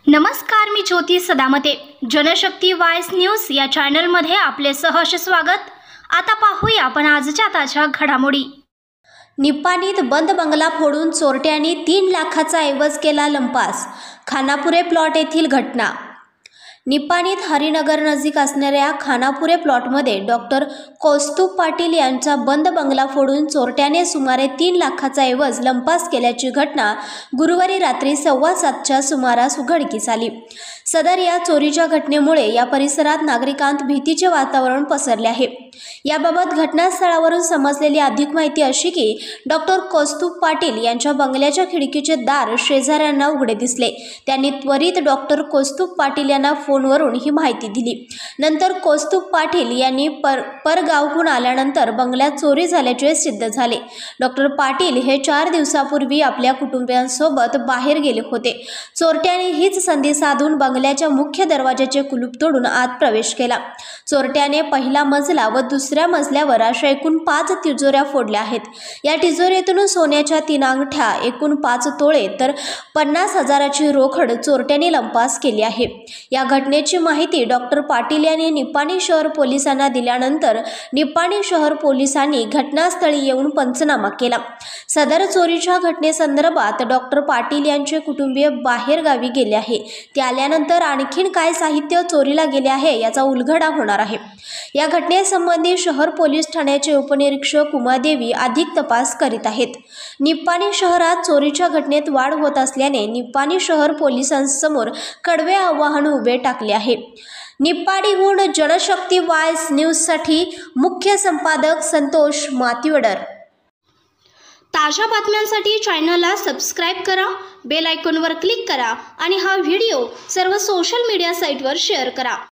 नमस्कार, मी Jyoti Sadamate. Janshakti voice news या चॅनलमध्ये आपले सहर्ष स्वागत. आता पाहूया आपण आजच्या ताज्या घडामोडी. निप्पाणीत बंद बंगला फोडून चोरट्यांनी 3 लाखाचा ऐवज केला लंपास. खानापुरे प्लॉट येथील घटना. निप्पाणीत हरिनगर नजीक असणाऱ्या खानापुरे प्लॉटमध्ये डॉक्टर कौस्तुभ पाटील यांचा बंद बंगला फोडून चोरट्याने सुमारे 3 लाखाचा ऐवज लंपास केल्याची घटना गुरुवारी रात्री 7:15च्या सुमारास उघडकीस आली. सदर या चोरीच्या घटनेमुळे या परिसरात नागरिकांत भीतीचे वातावरण पसरले आहे. याबाबत घटनास्थळावरून समजलेली अधिक माहिती अशी की डॉक्टर कौस्तुभ पाटील यांच्या बंगल्याच्या खिडकीचे दार शेजाऱ्यांना उघडे दिसले. त्यांनी त्वरित डॉक्टर कौस्तुभ पाटील यांना फोनवरून ही माहिती दिली. नंतर कौस्तुभ पाटील यांनी परगावहून आल्यानंतर बंगल्यात चोरी झाल्याचे सिद्ध झाले. डॉक्टर पाटील हे 4 दिवसापूर्वी आपल्या कुटुंबियांसोबत बाहेर गेले होते. चोरट्याने हीच संधी साधून बंगल्याच्या मुख्य दरवाजाचे कुलूप तोडून आत प्रवेश केला. चोरट्याने पहिला मजला व दुसऱ्या मजल्यावर अशा एकूण 5 तिजोऱ्या फोडल्या आहेत. या तिजोरीतून सोन्याच्या 3 अंगठ्या, एकूण 5 तोळे तर 50,000ची रोकड चोरट्याने लंपास केली आहे. या घटनेची माहिती डॉक्टर पाटील यांनी निप्पाणी शहर पोलिसांना दिल्यानंतर निप्पाणी शहर पोलिसांनी घटनास्थळी येऊन पंचनामा केला. सदर चोरीच्या घटनेसंदर्भात डॉक्टर पाटील यांचे कुटुंबीय बाहेर गावी गेले आहे. ते आल्यानंतर आणखीन काय साहित्य चोरीला गेले आहे याचा उलगडा होणार आहे. या घटनेसंबंधी शहर पोलीस ठाण्याचे उपनिरीक्षक उमादेवी अधिक तपास करीत आहेत. निप्पाणी शहरात चोरीच्या घटनेत वाढ होत असल्याने निप्पाणी शहर पोलिसांसमोर कडवे आव्हान उभे टाकले आहे. निप्पाणीहून जनशक्ती वॉइस न्यूजसाठी मुख्य संपादक संतोष मातिवडर. ताज्या बातम्यांसाठी चॅनलला सबस्क्राईब करा, बेल आयकॉनवर क्लिक करा आणि हा व्हिडिओ सर्व सोशल मीडिया साईटवर शेअर करा.